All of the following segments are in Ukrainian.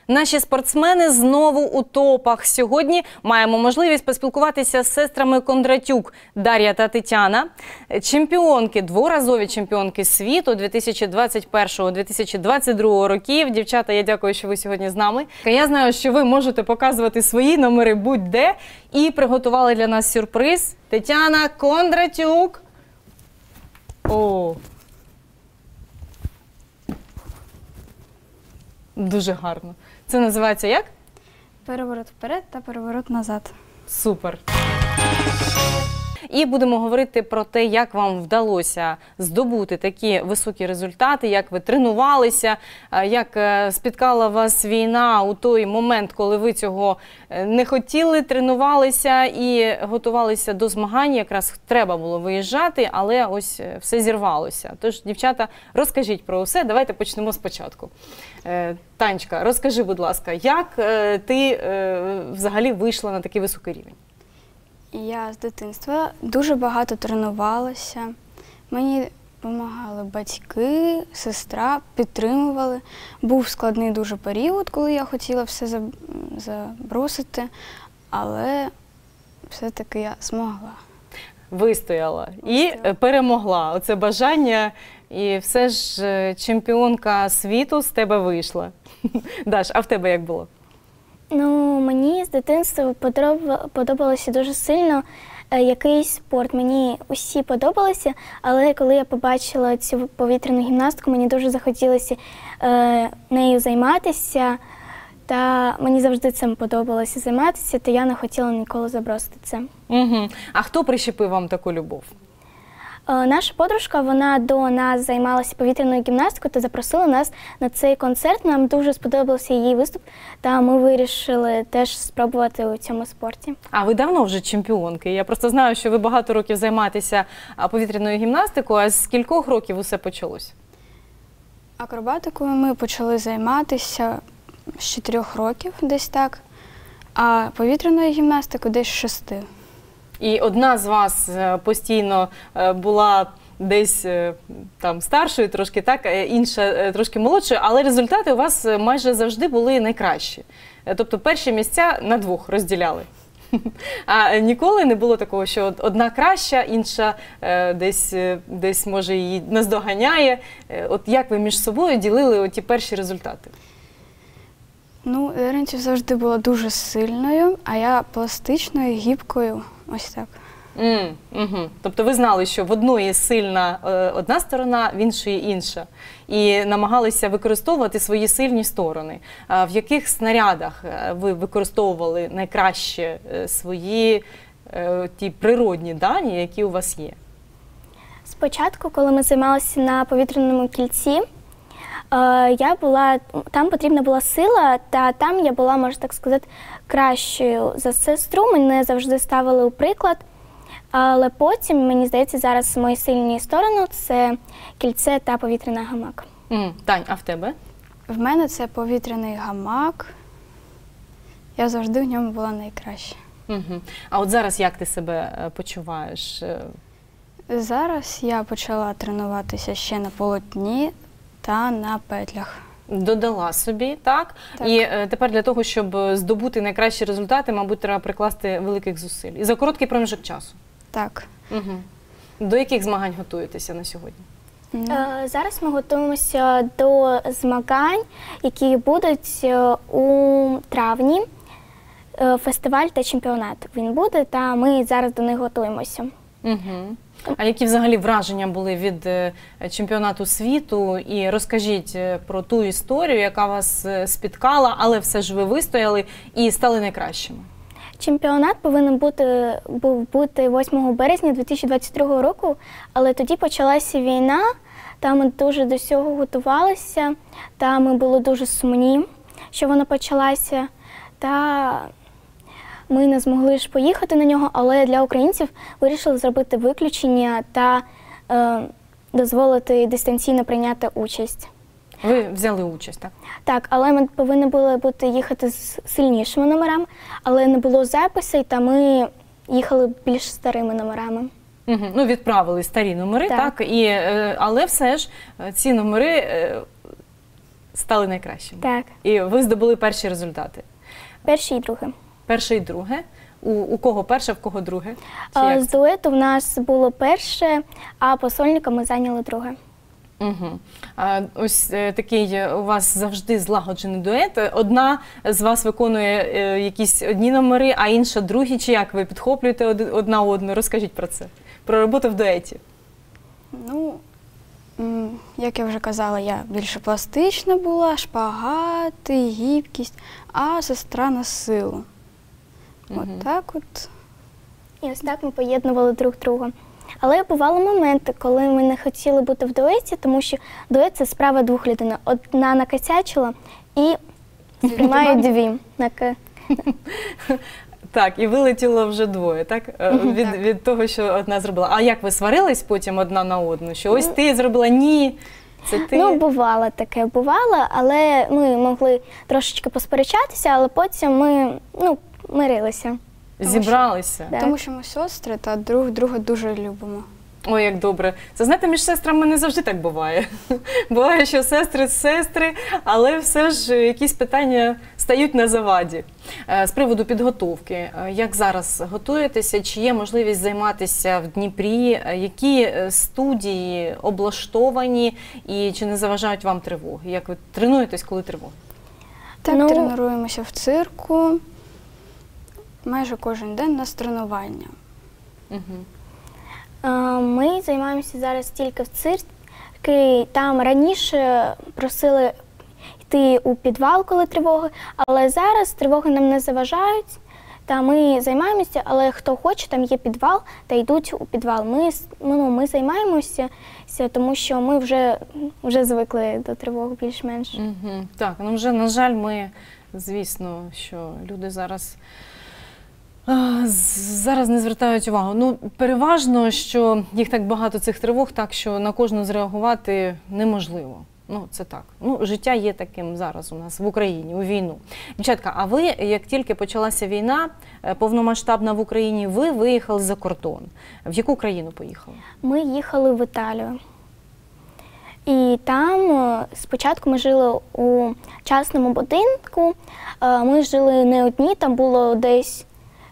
Наші спортсмени знову у топах. Сьогодні маємо можливість поспілкуватися з сестрами Кондратюк Дар'я та Тетяна. Чемпіонки, дворазові чемпіонки світу 2021-2022 років. Дівчата, я дякую, що ви сьогодні з нами. Я знаю, що ви можете показувати свої номери будь-де. І приготували для нас сюрприз. Тетяна Кондратюк. О! Дуже гарно. Це називається як? Переворот вперед та переворот назад. Супер. І будемо говорити про те, як вам вдалося здобути такі високі результати, як ви тренувалися, як спіткала вас війна у той момент, коли ви цього не хотіли, тренувалися і готувалися до змагань. Якраз треба було виїжджати, але ось все зірвалося. Тож, дівчата, розкажіть про все. Давайте почнемо спочатку. Танечка, розкажи, будь ласка, як ти взагалі вийшла на такий високий рівень? Я з дитинства дуже багато тренувалася. Мені допомагали батьки, сестра, підтримували. Був складний дуже період, коли я хотіла все забросити, але все-таки я змогла. Вистояла і перемогла. Оце бажання, і все ж чемпіонка світу з тебе вийшла. Даш, а в тебе як було? Ну, мені з дитинства подобалося дуже сильно якийсь спорт. Мені усі подобалися, але коли я побачила цю повітряну гімнастику, мені дуже захотілося нею займатися. Та мені завжди цим подобалося займатися, то я не хотіла ніколи забросити це. Угу. А хто прищепив вам таку любов? Наша подружка, вона до нас займалася повітряною гімнастикою та запросила нас на цей концерт. Нам дуже сподобався її виступ, та ми вирішили теж спробувати у цьому спорті. А ви давно вже чемпіонки? Я просто знаю, що ви багато років займаєтеся повітряною гімнастикою, а з кількох років усе почалось? Акробатикою ми почали займатися з 4 років, десь так, а повітряною гімнастикою десь з 6. І одна з вас постійно була десь там старшою трошки, так, інша трошки молодшою, але результати у вас майже завжди були найкращі. Тобто перші місця на двох розділяли. А ніколи не було такого, що одна краща, інша десь може її наздоганяє. От як ви між собою ділили ті перші результати? Ну, Даринців завжди була дуже сильною, а я пластичною, гібкою, ось так. Тобто ви знали, що в одної сильна одна сторона, в іншої інша. І намагалися використовувати свої сильні сторони. В яких снарядах ви використовували найкраще свої ті природні дані, які у вас є? Спочатку, коли ми займалися на повітряному кільці, там потрібна була сила, та там я була, можна так сказати, кращою за сестру. Мене завжди ставили у приклад. Але потім, мені здається, зараз мої сильні сторони – це кільце та повітряний гамак. Тань, а в тебе? В мене це повітряний гамак. Я завжди в ньому була найкраща. А от зараз як ти себе почуваєш? Зараз я почала тренуватися ще на полотні та на петлях. Додала собі, так? І тепер для того, щоб здобути найкращі результати, мабуть, треба прикласти великих зусиль. І за короткий проміжок часу? Так. До яких змагань готуєтеся на сьогодні? Зараз ми готуємося до змагань, які будуть у травні. Фестиваль та чемпіонат він буде, та ми зараз до них готуємося. А які взагалі враження були від чемпіонату світу? І розкажіть про ту історію, яка вас спіткала, але все ж ви вистояли і стали найкращими. Чемпіонат повинен був бути 8 березня 2022 року, але тоді почалася війна, та ми дуже до цього готувалися, та ми були дуже сумні, що вона почалася. Та ми не змогли ж поїхати на нього, але для українців вирішили зробити виключення та дозволити дистанційно прийняти участь. Ви взяли участь, так? Так, але ми повинні були їхати з сильнішими номерами, але не було записей, та ми їхали більш старими номерами. Ну, відправили старі номери, так? Але все ж ці номери стали найкращими. Так, І ви здобули перші результати. перше і друге. Перше і друге. У кого перше, в кого друге? Чи як З це? дуету в нас було перше, а по сольникам ми зайняли друге. Угу. Ось такий у вас завжди злагоджений дует. Одна з вас виконує якісь одні номери, а інша другі. Чи як ви підхоплюєте одна одну? Розкажіть про це, про роботу в дуеті. Ну, як я вже казала, я більше пластична була, шпагати, гібкість, а сестра на силу. От так от. І ось так ми поєднували друг друга. Але бували моменти, коли ми не хотіли бути в дуеті, тому що дует – це справа двох людей. Одна накосячила і сприймають дві. Так, і вилетіло вже двоє, так? Від того, що одна зробила. А як ви сварились потім одна на одну? Що ось ти зробила, ні, це ти? Ну, бувало таке, бувало, але ми могли трошечки посперечатися, але потім ми, мирилися. Зібралися? Так. Тому що ми сестри та друг друга дуже любимо. Ой, як добре. Це, знаєте, між сестрами не завжди так буває. Буває, що сестри, але все ж якісь питання стають на заваді. З приводу підготовки, як зараз готуєтеся, чи є можливість займатися в Дніпрі, які студії облаштовані і чи не заважають вам тривоги? Як ви тренуєтесь, коли тривога? Так, тренуємося в цирку. Майже кожен день у нас тренування. Ми займаємося зараз тільки в цирку. Там раніше просили йти у підвал, коли тривоги, але зараз тривоги нам не заважають. Та ми займаємося, але хто хоче, там є підвал, та йдуть у підвал. Ми займаємося, тому що ми вже звикли до тривог більш-менш. Так, вже, на жаль, ми, звісно, що люди зараз не звертають увагу. Переважно, що їх так багато, цих тривог, так що на кожну зреагувати неможливо. Це так. Життя є таким зараз у нас в Україні, у війну. Дівчатка, а ви, як тільки почалася війна, повномасштабна в Україні, ви виїхали за кордон. В яку країну поїхали? Ми їхали в Італію. І там спочатку ми жили у частному будинку. Ми жили не одні, там було десь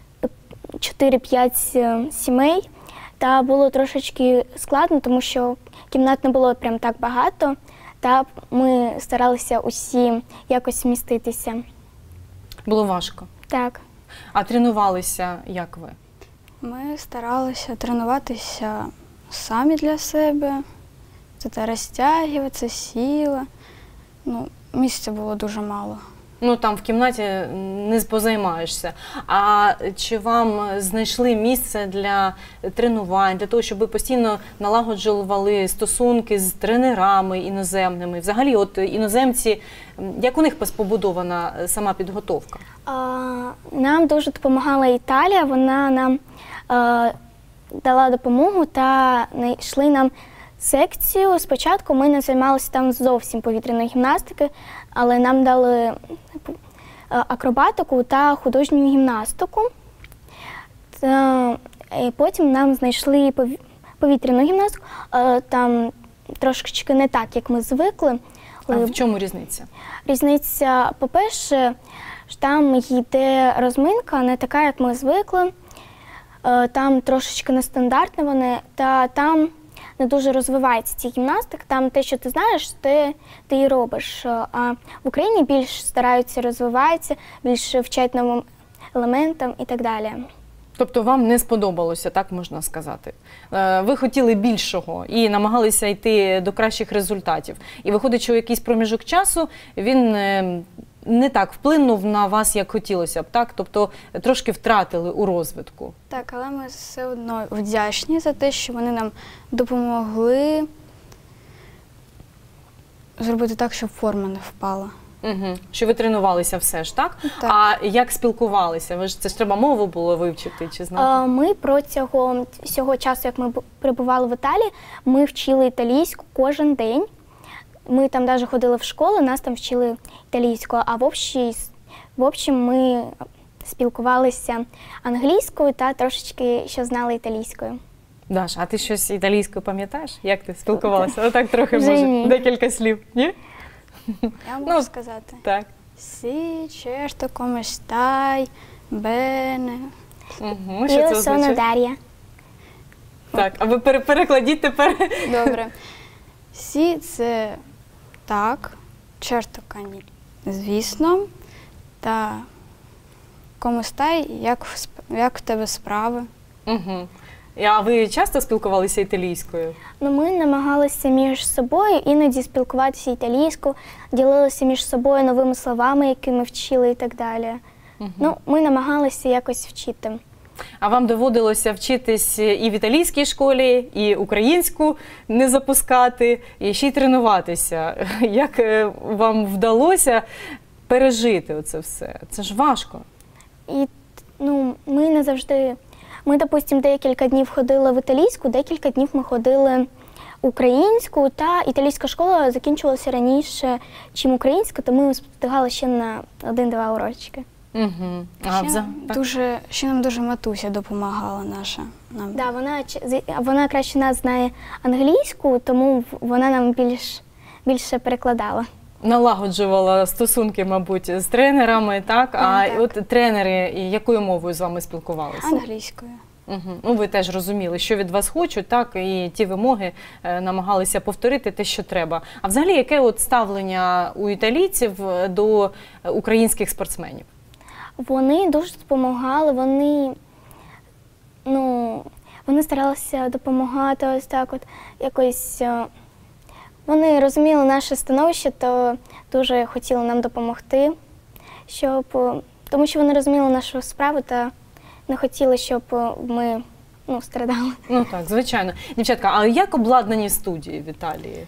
4-5 сімей. Та було трошечки складно, тому що кімнат не було прям так багато. Та ми старалися усі якось вміститися. Було важко? Так. А тренувалися як ви? Ми старалися тренуватися самі для себе. Це розтягуватися, сила. Місця було дуже мало. Там в кімнаті не позаймаєшся. А чи вам знайшли місце для тренувань, для того, щоб ви постійно налагоджували стосунки з тренерами іноземними? Взагалі, от іноземці, як у них побудована сама підготовка? Нам дуже допомагала Італія, вона нам дала допомогу та знайшли нам секцію. Спочатку ми не займалися там зовсім повітряної гімнастики, але нам дали акробатику та художню гімнастику. І потім нам знайшли повітряну гімнастику, там трошки не так, як ми звикли. А в чому різниця? Різниця, по-перше, там йде розминка, не така, як ми звикли. Там трошечки нестандартне вони, та там не дуже розвивається ці гімнастики. Там те, що ти знаєш, ти і робиш. А в Україні більш стараються розвиватися, більш вчать новим елементам і так далі. Тобто вам не сподобалося, так можна сказати? Ви хотіли більшого і намагалися йти до кращих результатів. І виходить, що якийсь проміжок часу він не так вплинув на вас, як хотілося б, так? Тобто трошки втратили у розвитку. Так, але ми все одно вдячні за те, що вони нам допомогли зробити так, щоб форма не впала. Що ви тренувалися все ж, так? Так. А як спілкувалися? Це ж треба мову було вивчити чи знати? Ми протягом всього часу, як ми перебували в Італії, ми вчили італійську кожен день. Ми там навіть ходили в школу, нас там вчили італійську, а в общем ми спілкувалися англійською та трошечки ще знали італійською. Даш, а ти щось італійською пам'ятаєш? Як ти спілкувалася? Отак трохи, Вже може, ні. декілька слів, ні? Я можу Ну, сказати. Так. Сі, чешто, коместай, бене. Угу. Що це Io sono означає? Дар'я. Так, а ви перекладіть тепер. Добре. Сі це так, чешто кані, звісно. Та коместай, як в тебе справи? Угу. А ви часто спілкувалися італійською? Ну, ми намагалися між собою іноді спілкуватися італійською, ділилися між собою новими словами, які ми вчили і так далі. Ну, ми намагалися якось вчити. А вам доводилося вчитись і в італійській школі, і українську не запускати, і ще й тренуватися. Як вам вдалося пережити оце все? Це ж важко. І ну, ми не завжди. Ми, допустимо, декілька днів ходили в італійську, декілька днів ми ходили українську, та італійська школа закінчувалася раніше, ніж українська, тому ми встигали ще на 1-2 урочки. Угу. Ще нам дуже матуся допомагала наша. Нам. Да, вона краще нас знає англійську, тому вона нам більше перекладала. Налагоджувала стосунки, мабуть, з тренерами, так? А так. от тренери якою мовою з вами спілкувалися? Англійською. Угу. Ну, ви теж розуміли, що від вас хочуть, так, і ті вимоги намагалися повторити те, що треба. А взагалі, яке от ставлення у італійців до українських спортсменів? Вони дуже допомагали, вони старалися допомагати ось так от якось. Вони розуміли наше становище, то дуже хотіли нам допомогти, тому що вони розуміли нашу справу та не хотіли, щоб ми страдали. Ну так, звичайно. Дівчатка, а як обладнані студії в Італії?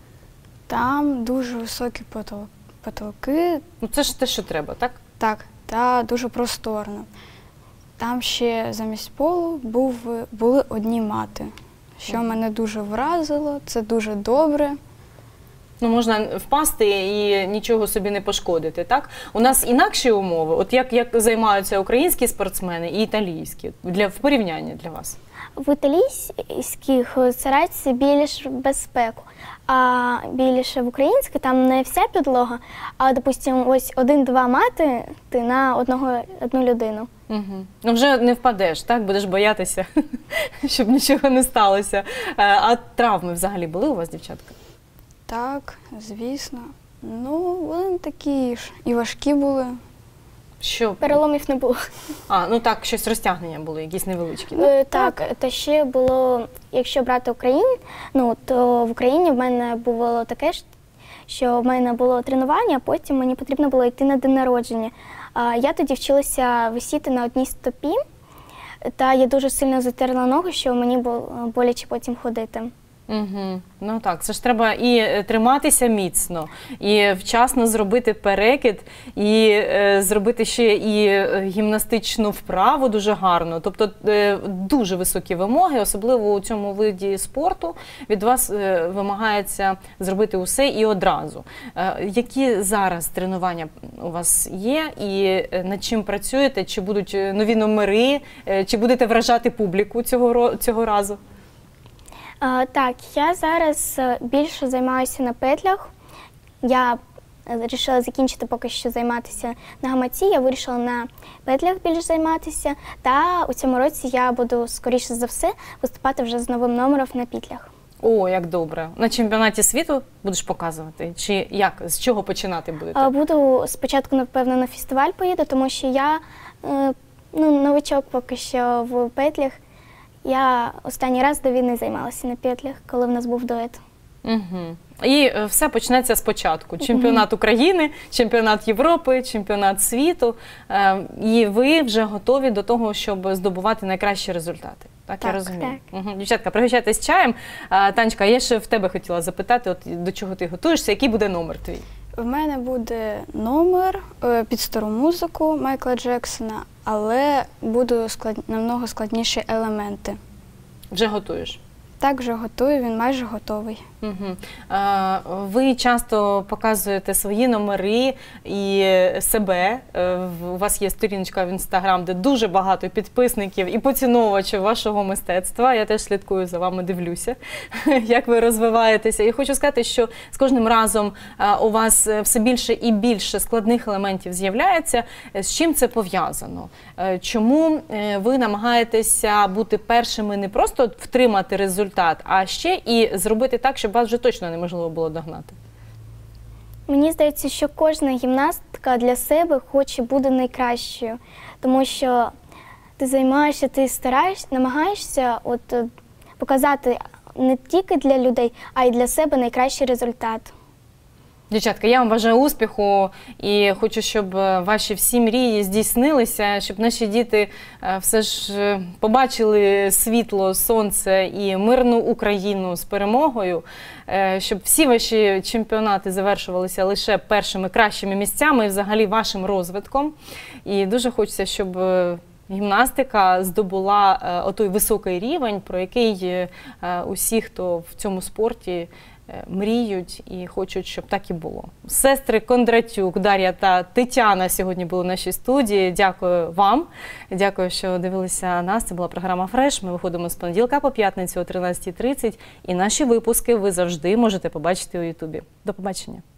Там дуже високі потолки. Ну це ж те, що треба, так? Так, та дуже просторно. Там ще замість полу були одні мати, що мене дуже вразило, це дуже добре. Ну, можна впасти і нічого собі не пошкодити, так? У нас інакші умови, от як займаються українські спортсмени і італійські, в порівнянні для вас? В італійських стараються більш безпеку, а більше в українських там не вся підлога, а, допустимо, ось 1-2 мати ти на одну людину. Угу. Ну, вже не впадеш, так? Будеш боятися, щоб нічого не сталося. А травми взагалі були у вас, дівчатка? Так, звісно. Ну, вони такі ж і важкі були. Що? Переломів не було. Ну так, щось розтягнення було, якісь невеличкі. Так, та ще було, якщо брати Україну, то в Україні в мене було таке, що в мене було тренування, а потім мені потрібно було йти на день народження. Я тоді вчилася висіти на одній стопі, та я дуже сильно затерла ногу, що мені було боляче потім ходити. Угу. Ну так, це ж треба і триматися міцно, і вчасно зробити перекид, і зробити ще і гімнастичну вправу дуже гарно. Тобто дуже високі вимоги, особливо у цьому виді спорту, від вас вимагається зробити усе і одразу. Які зараз тренування у вас є і над чим працюєте? Чи будуть нові номери, чи будете вражати публіку цього разу? Так, я зараз більше займаюся на петлях. Я вирішила закінчити поки що займатися на гамаці, я вирішила на петлях більше займатися. Та у цьому році я буду, скоріше за все, виступати вже з новим номером на петлях. О, як добре. На чемпіонаті світу будеш показувати? Чи як? З чого починати будете? Буду спочатку, напевно, на фестиваль поїду, тому що я новичок поки що в петлях. Я останній раз до війни займалася на петлях, коли в нас був дует. Угу. І все почнеться спочатку. Чемпіонат України, чемпіонат Європи, чемпіонат світу. І ви вже готові до того, щоб здобувати найкращі результати. Так, я розумію. Так. Угу. Дівчатка, пригощайтесь чаєм. Танечка, я ще в тебе хотіла запитати, до чого ти готуєшся, який буде номер твій? В мене буде номер під стару музику Майкла Джексона, але будуть намного складніші елементи. Вже готуєш? Так, вже готую, він майже готовий. Мгм. Ви часто показуєте свої номери і себе. У вас є сторіночка в Інстаграм, де дуже багато підписників і поціновувачів вашого мистецтва. Я теж слідкую за вами, дивлюся, як ви розвиваєтеся. І хочу сказати, що з кожним разом у вас все більше і більше складних елементів з'являється. З чим це пов'язано? Чому ви намагаєтеся бути першими, не просто втримати результат, а ще і зробити так, щоб вас вже точно неможливо було догнати? Мені здається, що кожна гімнастка для себе хоче бути найкращою, тому що ти займаєшся, ти стараєшся, намагаєшся показати не тільки для людей, а й для себе найкращий результат. Дівчатка, я вам бажаю успіху і хочу, щоб ваші всі мрії здійснилися, щоб наші діти все ж побачили світло, сонце і мирну Україну з перемогою, щоб всі ваші чемпіонати завершувалися лише першими кращими місцями і взагалі вашим розвитком. І дуже хочеться, щоб гімнастика здобула отой високий рівень, про який усі, хто в цьому спорті, мріють і хочуть, щоб так і було. Сестри Кондратюк, Дар'я та Тетяна сьогодні були в нашій студії. Дякую вам. Дякую, що дивилися нас. Це була програма «Фреш». Ми виходимо з понеділка по п'ятницю о 13:30. І наші випуски ви завжди можете побачити у Ютубі. До побачення.